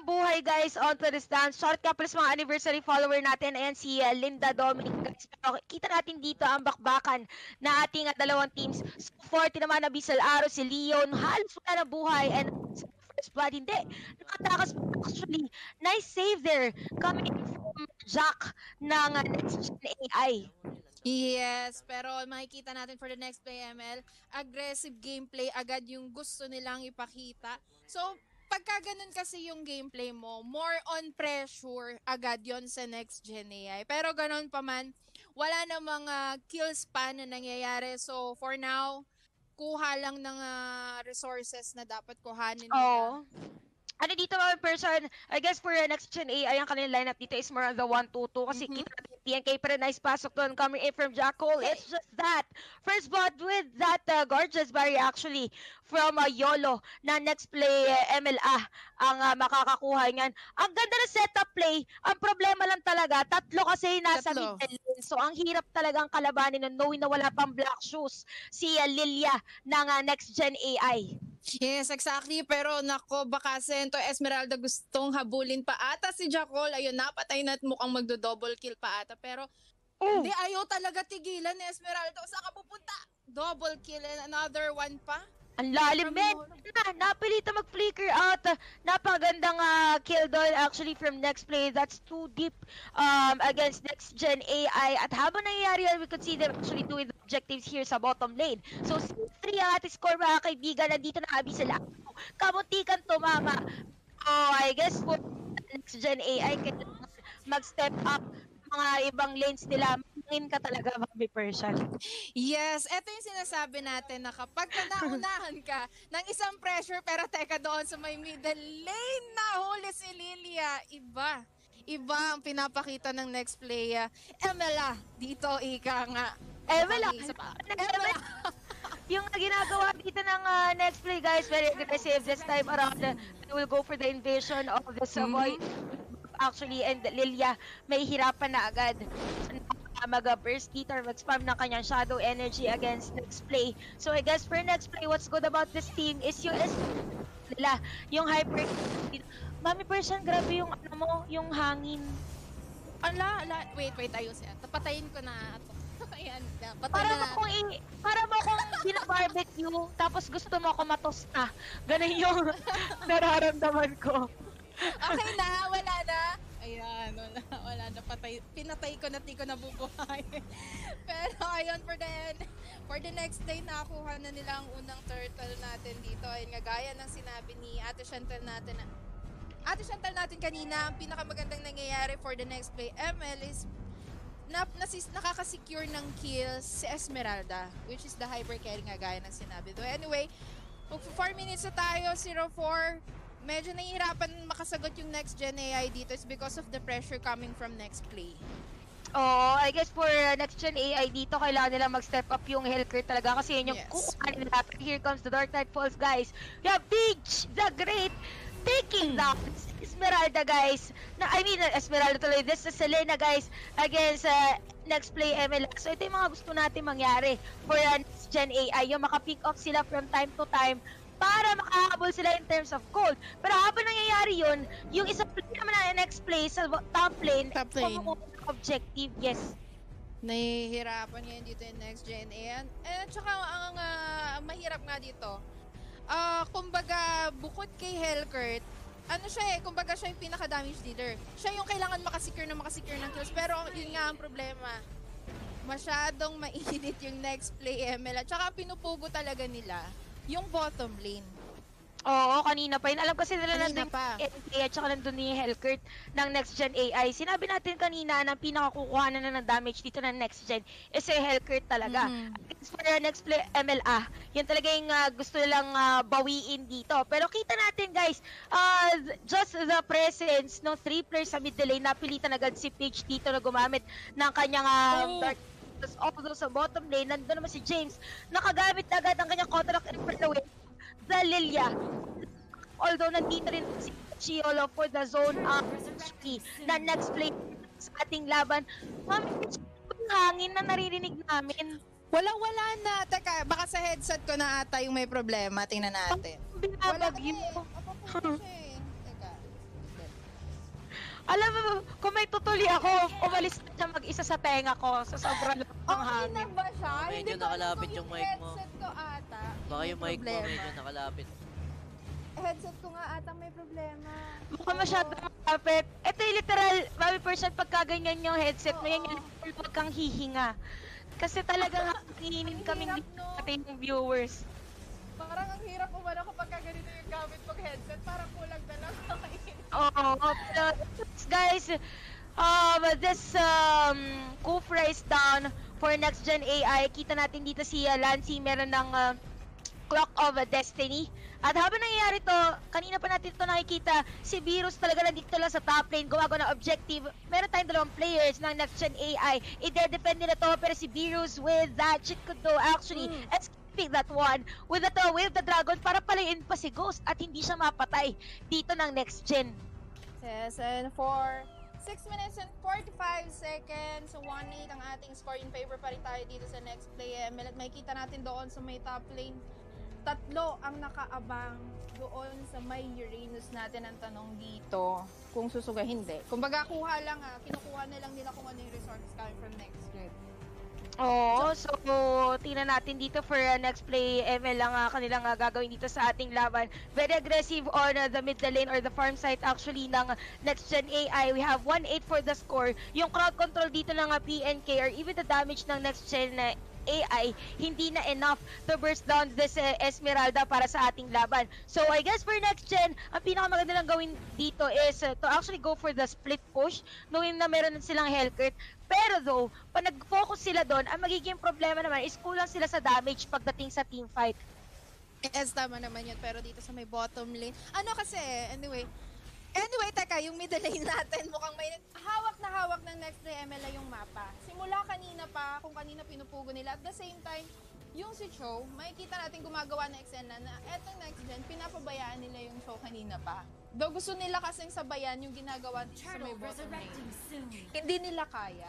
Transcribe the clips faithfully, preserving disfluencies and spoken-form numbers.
magandang buhay guys onto this dance. Short ka plus mga anniversary follower natin. Ayan si uh, Linda Dominic. Guys, pero kita natin dito ang bakbakan na ating uh, dalawang teams. So, forty naman na Bisal Aro, si Leon. Halos wala na buhay. And first blood, hindi. Nakatakas actually. Nice save there. Coming from Jack ng uh, Next Gen A I. Yes, pero makikita natin for the next play, M L, aggressive gameplay agad yung gusto nilang ipakita. So, pagka ganun kasi yung gameplay mo, more on pressure agad yon sa next gen A I. Pero ganun pa man, wala na mga kills pa na nangyayari. So, for now, kuha lang ng uh, resources na dapat kuhanin nila. Oh. Ano dito mga person, I guess for uh, next gen A I, ang kanilang lineup dito is more on the one two two kasi mm-hmm. kita natin T N K pa rin nice pasok doon coming in from Jackal. Okay. It's just that. First blood with that uh, gorgeous Barry actually from uh, YOLO na next play uh, M L A ang uh, makakakuha niyan. Ang ganda ng setup play. Ang problema lang talaga, tatlo kasi nasa tatlo. Middle lane. So ang hirap talagang kalabanin nun knowing na wala pang black shoes si uh, Lilia ng uh, next gen A I. Yes, exactly. Pero nako, baka Sento Esmeralda gustong habulin pa ata si Jackal. Ayun, napatay na at mukhang magdo-double kill pa ata. Pero oh. Hindi, ayaw talaga tigilan ni Esmeralda. Saan ka pupunta? Double kill and another one pa. Ang lalim, men! Na, napilita mag-flicker out. Napagandang uh, kill doon actually from next play. That's too deep um, against next gen A I. At habang nangyayari yan, we could see them actually doing the objectives here sa bottom lane. So, three ang ating score mga kaibigan. Nandito na kami sila. Kamuntikan tumama. Oh, I guess for next gen A I, kailangan mag-step up mga ibang lanes nila. Mangin ka talaga, Bobby Persian. Yes, eto yung sinasabi natin na kapag naunahan ka ng isang pressure pero teka doon sa may middle lane na huli si Lilia, iba. Iba ang pinapakita ng next play. M L A, dito ika nga. M L A! M L A! Yung ginagawa dito ng uh, next play guys, very aggressive this time around. Uh, they will go for the invasion of the Savoy. Mm-hmm. Actually, and Lilia may hirapan na agad mag-burst dito or mag-spam ng kanyang shadow energy against next play. So I guess for next play, what's good about this team is yung nila, yung hyper. Mami Persian, grabe yung ano mo, yung hangin. Ala, ala, wait, wait, ayos yan. Patayin ko na ito. Ayan, patay para na mo kung i- para mo kung bina-barbecue, tapos gusto mo ako matosta. Ganun yung nararamdaman ko. Okay na, wala na. Ayan, wala, wala na. Patay, pinatay ko na, di ko nabubuhay. Pero ayun, for the, for the next day, nakakuha na nila ang unang turtle natin dito. Ayun nga, gaya ng sinabi ni Ate Chantal natin. Ate Chantal natin kanina, ang pinakamagandang nangyayari for the next play, M L, is na, nasis, nakaka-secure ng kills si Esmeralda, which is the hyper carry nga, gaya ng sinabi do. Anyway, kung four minutes na tayo, zero four, medyo nahihirapan makasagot yung next gen A I dito is because of the pressure coming from next play. Oh, I guess for uh, next gen A I dito, kailangan nila mag-step up yung Hellcurt talaga kasi yun yung yes. kukuhanin nila. Here comes the Dark Knight Falls, guys. We have Peach the Great taking down Esmeralda, guys. Na, I mean, Esmeralda tuloy. This is Selena, guys, against uh, next play M L. So ito yung mga gusto natin mangyari for uh, next gen A I. Yung maka-pick off sila from time to time para makahabol sila in terms of gold. Pero habang nangyayari yun, yung isang play naman na next play sa top lane, top lane. objective, yes. Nahihirapan ngayon dito yung next gen. Ayan. Eh, tsaka ang uh, mahirap nga dito, uh, kumbaga, bukod kay Hellcurt, ano siya eh, kumbaga siya yung pinaka-damage dealer. Siya yung kailangan makasecure na makasecure ng kills. Pero yun nga ang problema. Masyadong mainit yung next play M L. At tsaka pinupugo talaga nila yung bottom lane. Oo, kanina pa yun. Alam kasi nila nandun pa. N K at saka nandun ni Hellcurt ng next gen A I. Sinabi natin kanina na pinakakukuha na ng damage dito ng next gen is si Hellcurt talaga. Mm-hmm. For the next play, M L A, yun talaga yung uh, gusto nilang uh, bawiin dito. Pero kita natin guys, uh, just the presence ng three players sa middle lane, napilitan agad si Peach dito na gumamit ng kanyang uh, oh. dark. Although sa bottom lane, nandun naman si James, nakagamit agad ang kanyang contract and for the way, the Lilia. Although nandito rin si Chiolo for the zone up uh, na next play sa ating laban. Mami, yung hangin na naririnig namin. Walang-wala na. Teka, baka sa headset ko na ata yung may problema. Tingnan natin. Binabagyo. Wala ka eh. Teka. Alam mo, kung may tutuli ako, umalis na siya mag-isa sa tenga ko sa sobrang lakas ng Okay na hangin. ba siya? Medyo Hindi ko alam nakalapit kung yung mic mo. headset ko ata. Baka may yung mic mo problema. medyo nakalapit. Headset ko nga ata may problema. Mukhang masyadong malapit. Ito yung literal, Mami Person, pagka ganyan yung headset mo, Oo. yan yung literal pag kang hihinga. Kasi talagang hihinin Ang kaming hirap, no? natin yung viewers. Parang ang hirap umano kapag ka ganito yung gamit pag headset. Parang kulang na lang sa kainin. Oo, pero guys, um, this um, Kufra is down for Next Gen A I. Kita natin dito si uh, Lancy, meron ng uh, Clock of Destiny. At habang nangyayari to, kanina pa natin ito nakikita, si Virus talaga nandito lang sa top lane, gumagawa ng objective. Meron tayong dalawang players ng Next Gen A I. I-depend nila to, pero si Virus with that Chikudo actually Mm. escaping that one with that uh, Wave the Dragon para palayin pa si Ghost at hindi siya mapatay dito ng Next Gen. Yes, and for six minutes and forty-five seconds, so one eight ang ating score in favor pa rin tayo dito sa next play. M L at makikita natin doon sa may top lane. Tatlo ang nakaabang doon sa may Uranus natin ang tanong dito. Kung susuga, hindi. Kumbaga, kuha lang ah. Kinukuha na lang nila kung ano yung resources coming from next gen. Oo, so tingnan natin dito for uh, next play. M L lang uh, kanilang uh, gagawin dito sa ating laban. Very aggressive on uh, the mid lane or the farm site actually ng uh, Next Gen A I. We have one eight for the score. Yung crowd control dito ng uh, P N K or even the damage ng Next Gen uh, A I, hindi na enough to burst down this uh, Esmeralda para sa ating laban. So I guess for Next Gen, ang pinakamaganda lang gawin dito is uh, to actually go for the split push, knowing na meron silang Hellcurt. Pero though, pag nag-focus sila doon, ang magiging problema naman is kulang sila sa damage pagdating sa team fight. Yes, tama naman yun. Pero dito sa may bottom lane, ano kasi, anyway, anyway, teka, yung middle lane natin, mukhang may hawak na hawak ng next day M L A yung mapa. Simula kanina pa, kung kanina pinupugo nila. At the same time, yung si Cho, makikita natin gumagawa ng eksena na etong next gen, pinapabayaan nila yung Cho kanina pa. Do gusto nila kasing sabayan yung ginagawa dito sa may bottom lane. Hindi nila kaya.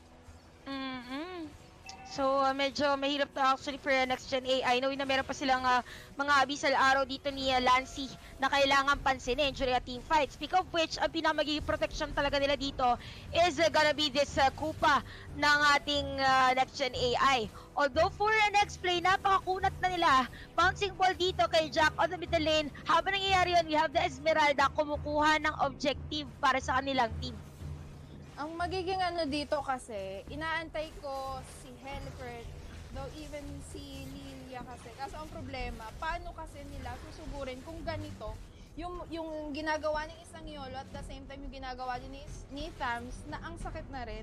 Mm-hmm. So, uh, medyo mahirap to actually for uh, Next Gen A I. Knowing na meron pa silang uh, mga abyssal arrow dito ni uh, Lancy na kailangan pansinin during a team fight. Speak of which, ang pinakamagiging protection talaga nila dito is uh, gonna be this uh, Kupa ng ating uh, Next Gen A I. Although for uh, next play, napakakunat na nila. Bouncing ball dito kay Jack on the middle lane. Habang nangyayari yun, we have the Esmeralda kumukuha ng objective para sa kanilang team. Ang magiging ano dito kasi, inaantay ko si Hellcurt, though even si Lilia kasi. Kaso ang problema, paano kasi nila susugurin kung ganito, yung, yung ginagawa ng isang Yolo at the same time yung ginagawa din ni, ni Thams na ang sakit na rin.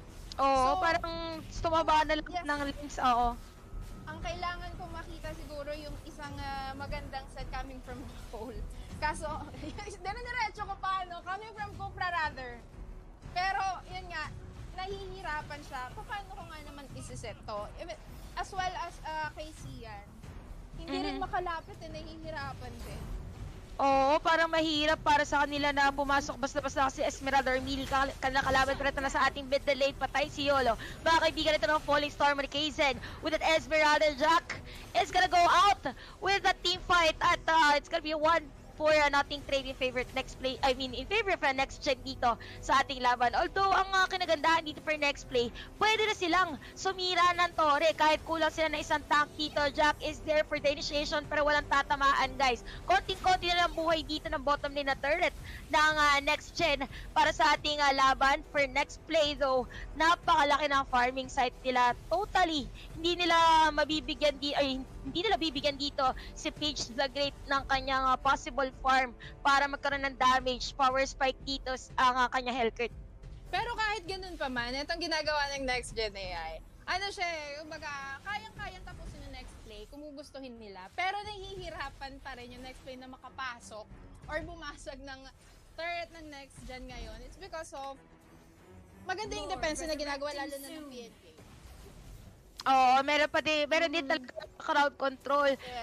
Oo, So, parang tumaba na lang yes. ng lanes, oo. Ang kailangan ko makita siguro yung isang uh, magandang set coming from Cole. Kaso, dire-diretso ko paano, coming from Kufra rather. Pero, yun nga, nahihirapan siya. Paano ko nga naman isiset to? As well as uh, kay Sian. Hindi rin Mhm. makalapit eh, nahihirapan din. Oo, parang mahirap para sa kanila na pumasok basta-basta kasi Esmeralda or Mili ka kalaban pero ito na sa ating mid lane patay si Yolo. Mga kaibigan, ito ng Falling Storm ni Kaizen with that Esmeralda. Jack is gonna go out with that team fight at uh, it's gonna be a one for uh, nothing trade in favor next play, I mean in favor of uh, Next Gen dito sa ating laban. Although ang uh, kinagandahan dito for next play, pwede na silang sumira ng tore kahit kulang sila na isang tank dito. Jack is there for the initiation pero walang tatamaan, guys. Konting-konti na lang buhay dito ng bottom lane na turret ng uh, Next Gen para sa ating uh, laban. For next play though, napakalaki ng farming site nila. Totally, hindi nila mabibigyan di ay hindi nila bibigyan dito si Paige the Great ng kanyang uh, possible farm para magkaroon ng damage. Power spike dito ang uh, kanya Hellcurt. Pero kahit ganun pa man, itong ginagawa ng Next Gen A I, ano siya, kumbaga, kayang-kayang tapusin yung next play kung gugustuhin nila. Pero nahihirapan pa rin yung next play na makapasok or bumasag ng turret ng Next Gen ngayon. It's because of maganda yung defense na ginagawa lalo na ng P N K. Oo, meron pa din, meron din talaga crowd control. Yes. Tsaka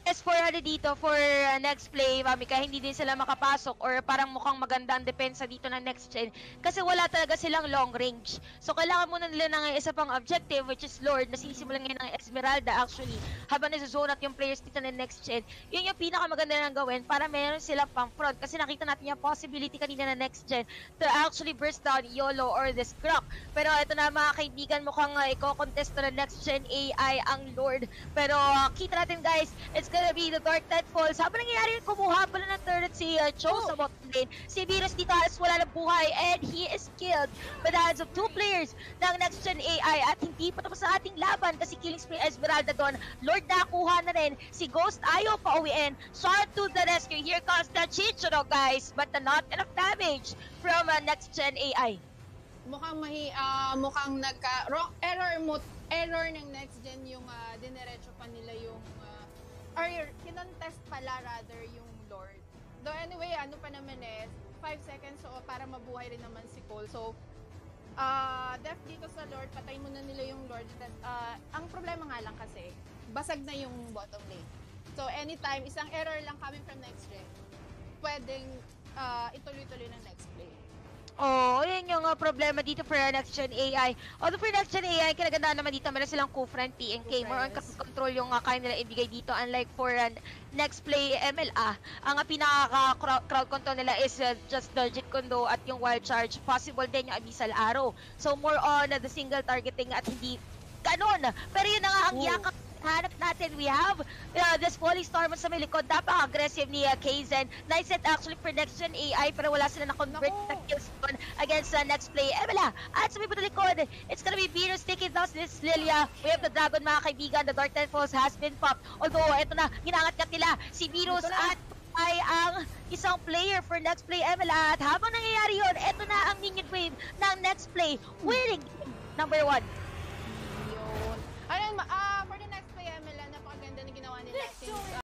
As for ano dito, for uh, next play, mami, kaya hindi din sila makapasok or parang mukhang maganda ang depensa dito ng next gen kasi wala talaga silang long range. So, kailangan muna nila ng isa pang objective which is Lord na sinisimulan ngayon ng Esmeralda actually habang nasa-zone out yung players dito ng next gen. Yun yung pinakamaganda nang gawin para meron silang pang front kasi nakita natin yung possibility kanina na next gen to actually burst down YOLO or the Scrap. Pero ito na mga kaibigan, mukhang uh, i-contest to ng next gen A I ang Lord. Pero uh, kita natin guys, it's gonna be the Dark Tide Falls. Habang nangyayari yun, kumuha pala ng turret si uh, Cho sa bottom lane. Si Virus dito halos wala ng buhay and he is killed by the hands of two players ng Next Gen A I at hindi pa tapos sa ating laban kasi killing spree Esmeralda doon. Lord nakuha na rin. Si Ghost ayaw pa uwiin. Shot to the rescue. Here comes the Chichiro guys but not enough damage from uh, Next Gen A I. Mukhang mahi uh, mukhang nagka wrong error mo error ng next gen yung uh, dinerecho pa nila yung uh, or kinontest pala rather yung Lord. Though anyway, ano pa naman eh five seconds so para mabuhay rin naman si Cole. So uh, def dito sa Lord, patay muna nila yung Lord. Uh, ang problema nga lang kasi basag na yung bottom lane. So anytime isang error lang coming from next gen, pwedeng uh, ituloy-tuloy ng next play. Oh, yun yung uh, problema dito for uh, Next Gen A I. Although for Next Gen A I, kinagandaan naman dito, meron silang Kufran, P N K. More on control yung uh, kaya nila ibigay dito. Unlike for uh, next play M L A, ang uh, pinaka-crowd control nila is uh, just the Jeet Kondo at yung Wild Charge. Possible din yung Abyssal Arrow. So more on uh, the single targeting at hindi ganon. Pero yun na nga ang yakap hanap natin. We have uh, this Falling Storm sa may likod. Napaka-aggressive ni uh, Kaizen. Nice set actually for Next Gen A I pero wala sila na-convert na kills doon against uh, next play. Emela, at sa may po likod, it's gonna be Venus taking down this Lilia. We have the Dragon mga kaibigan. The Dark Tide Falls has been popped. Although, ito na, ginangat-gat nila si Venus at ay ang isang player for next play Emela. At habang nangyayari yun, ito na ang minion wave ng next play. Winning game number one. Yun. Ayun, ah, uh, for the next play Emela, napakaganda na ginawa nila since